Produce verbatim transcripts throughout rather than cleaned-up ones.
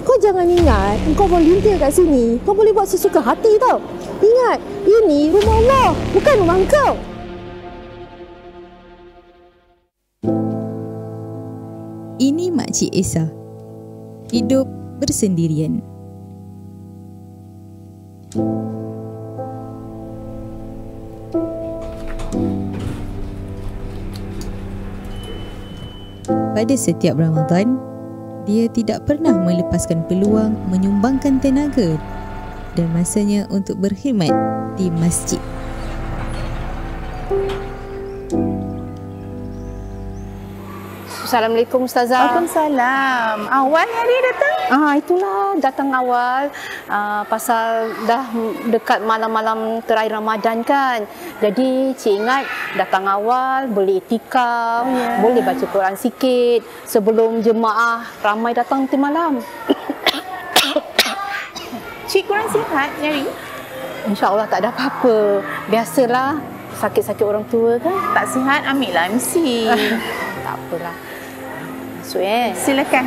Kau jangan ingat kau volunteer kat sini, kau boleh buat sesuka hati tau. Ingat, ini rumah Allah, bukan rumah kau. Ini Makcik Esa. Hidup bersendirian. Pada setiap Ramadan, dia tidak pernah melepaskan peluang menyumbangkan tenaga dan masanya untuk berkhidmat di masjid. Assalamualaikum Ustazah. Waalaikumsalam. Awal hari datang? Ah, itulah datang awal ah, pasal dah dekat malam-malam terakhir Ramadan kan. Jadi cik ingat datang awal boleh itikaf, oh, yeah. boleh baca Quran sikit sebelum jemaah ramai datang nanti malam. Cik kurang sihat nyari? InsyaAllah tak ada apa-apa. Biasalah sakit-sakit orang tua kan. Tak sihat ambil lah M C. Tak apalah. Masuk eh. Silakan.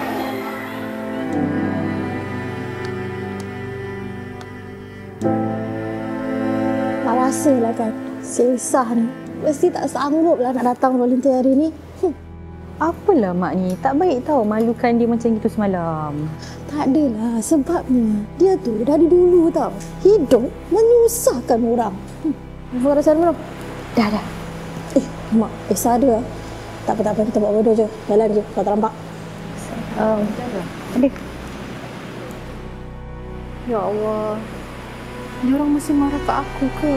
Tak rasalah kan, Sesah ni mesti tak sanggup lah nak datang volunteer hari ni. Hmm. Apalah mak ni, tak baik tau malukan dia macam gitu semalam. Tak adalah, sebabnya dia tu dari dulu tau hidup menyusahkan orang. Hmm. Kau rasa belum? Dah dah. Eh, mak, Esa ada. Tak apa, tak apa, kita buat bodoh je. Jalan je, kau tak nampak. Um, Adik. Ya Allah. Dia orang masih marah kat aku ke?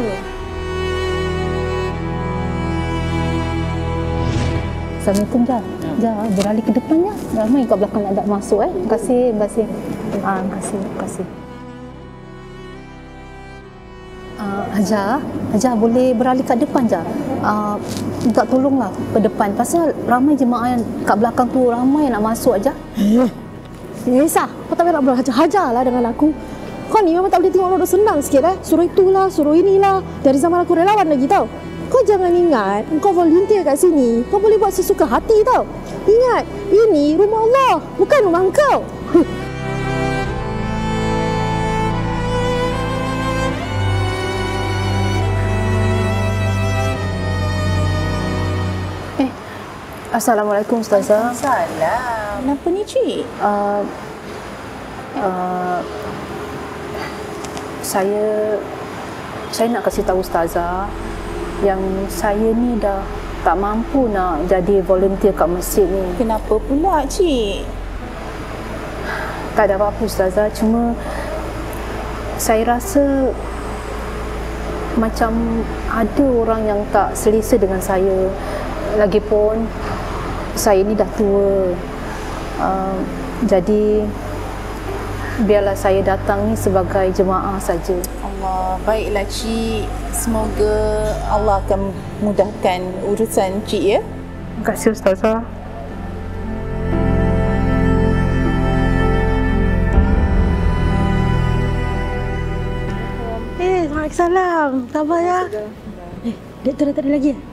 Assalamualaikum, Jah. Jah, beralih ke depan, Jah. Ramai kat belakang nak ada masuk eh. Terima kasih, terima kasih. Ah, terima kasih, terima kasih. Uh, Hajar, Hajar boleh beralih kat depan, Jah. Uh, minta tolonglah ke depan. Pasal ramai jemaah yang kat belakang tu ramai yang nak masuk, Hajar. Eh, Esa, kau tak payah nak berhajar-hajar lah dengan aku. Kau ni memang tak boleh tengok orang senang sikit eh. Suruh itulah, suruh inilah. Dari zaman aku relawan lagi tau. Kau jangan ingat kau volunteer kat sini, kau boleh buat sesuka hati tau. Ingat, ini rumah Allah, bukan rumah kau. Eh, Assalamualaikum Ustazah. Salam. Kenapa ni cik? Uh, uh, saya saya nak kasih tahu Ustazah yang saya ni dah tak mampu nak jadi volunteer kat masjid ni. Kenapa pula cik? Tak ada apa-apa Ustazah, cuma saya rasa macam ada orang yang tak selesa dengan saya. Lagipun saya ni dah tua. Uh, jadi biarlah saya datang ni sebagai jemaah saja. Allah, baiklah cik. Semoga Allah akan mudahkan urusan cik ya. Terima kasih Ustazah. Eh, Waalaikumsalam. Sabar ya. Eh, dia tu dah tak ada lagi ya?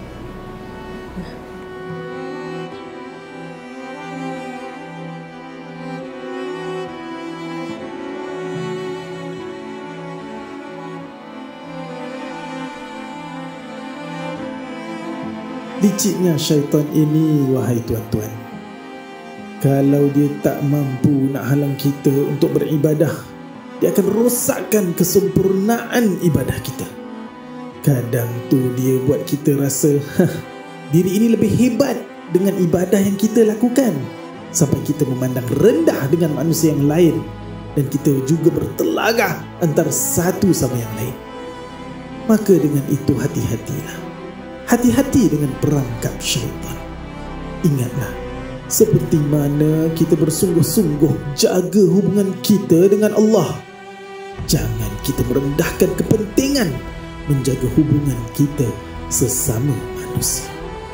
Liciknya syaitan ini, wahai tuan-tuan. Kalau dia tak mampu nak halang kita untuk beribadah, dia akan rosakkan kesempurnaan ibadah kita. Kadang tu dia buat kita rasa diri ini lebih hebat dengan ibadah yang kita lakukan, sampai kita memandang rendah dengan manusia yang lain, dan kita juga bertelagah antara satu sama yang lain. Maka dengan itu hati-hatilah. Hati-hati dengan perangkap syaitan. Ingatlah, seperti mana kita bersungguh-sungguh jaga hubungan kita dengan Allah, jangan kita merendahkan kepentingan menjaga hubungan kita sesama manusia.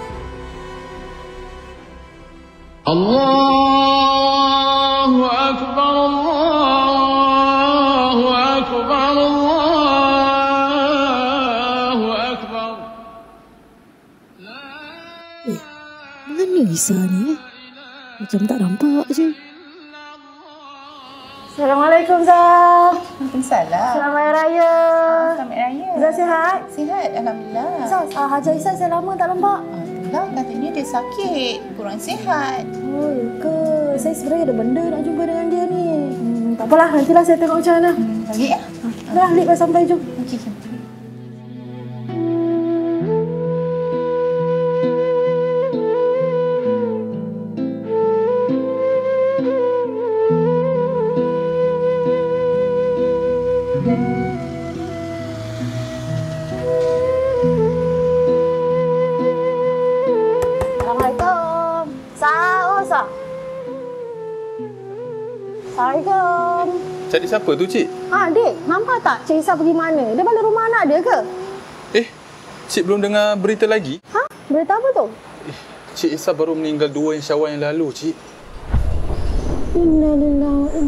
Allahu Akbar, Allahu Akbar, Allahu Akbar. Eh, mana Isa ni eh? Macam tak nampak je. Assalamualaikum, Zah. Waalaikumsalam. Selamat Hari Raya. Selamat Raya. Zah sihat? Sihat, Alhamdulillah. Zah, uh, Haji Aisyah saya lama tak nampak. Alhamdulillah, katanya dia sakit, kurang sihat. Oh, ya ke? Saya sebenarnya ada benda nak jumpa dengan dia ni. Hmm, tak apalah, nantilah saya tengok macam mana. Hmm, bagi ya. Dah, Lip dah sampai, jom. Okey, jom. Assalamualaikum. Sah, oh Sah. Assalamualaikum. Cari siapa tu, Cik? Ah, Dik, nampak tak Cik Isa pergi mana? Dia balik rumah anak dia ke? Eh, Cik belum dengar berita lagi? Ha? Berita apa tu? Cik Isa baru meninggal dua yang Syawal yang lalu, Cik. Innalillahi wa